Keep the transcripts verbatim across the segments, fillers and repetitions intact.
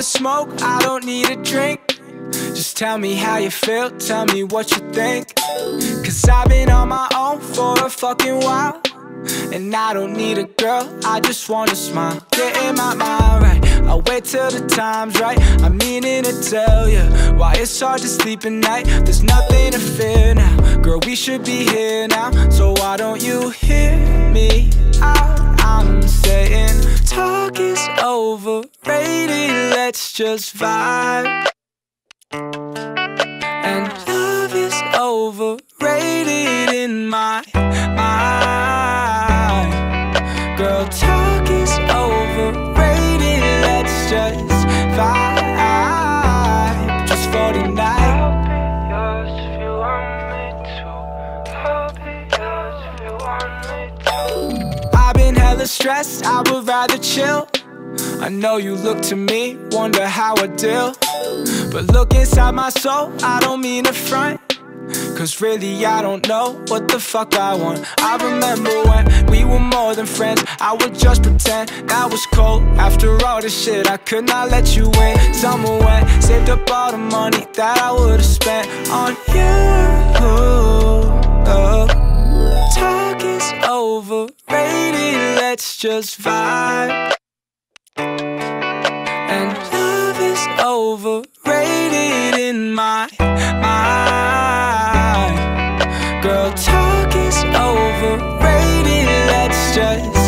smoke, I don't need a drink. Just tell me how you feel, tell me what you think. Cause I've been on my own for a fucking while, and I don't need a girl, I just wanna smile. Getting my mind right, I'll wait till the time's right. I'm meaning to tell you why it's hard to sleep at night. There's nothing to fear now, girl, we should be here now. So why don't you hear me out? I'm saying talk is overrated, let's just vibe. And love is overrated in my mind. Girl, talk is overrated, let's just vibe. Just for tonight. I'll be yours if you want me to. I'll be yours if you want me to. I've been hella stressed, I would rather chill. I know you look to me, wonder how I deal. But look inside my soul, I don't mean to front. Cause really I don't know what the fuck I want. I remember when we were more than friends, I would just pretend that was cold. After all this shit, I could not let you in. Summer went, saved up all the money that I would've spent on you. Oh. Talk is overrated, let's just vibe. And love is overrated in my mind. Girl, talk is overrated, let's just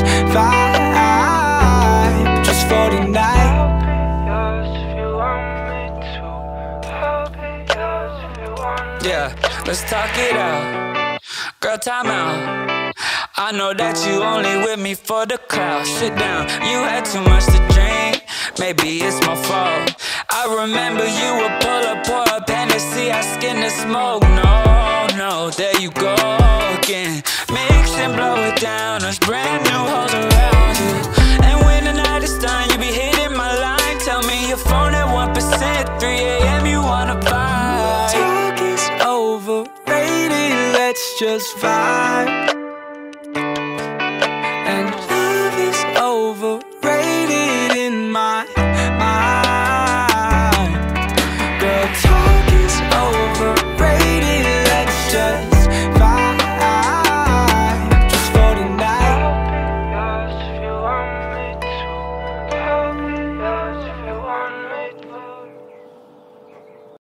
vibe. Just for tonight. I'll be yours if you want me to. I'll be yours if you want me. Yeah, let's talk it out. Girl, time out. I know that you only with me for the clout. Sit down, you had too much to drink. Maybe it's my fault. I remember you would pull up, pour up Hennessy, I skin the smoke. No, no, there you go again. Mix and blow it down, there's brand new hoes around you. And when the night is done, you be hitting my line. Tell me your phone at one percent, three A M you wanna buy. Talk is overrated, let's just vibe.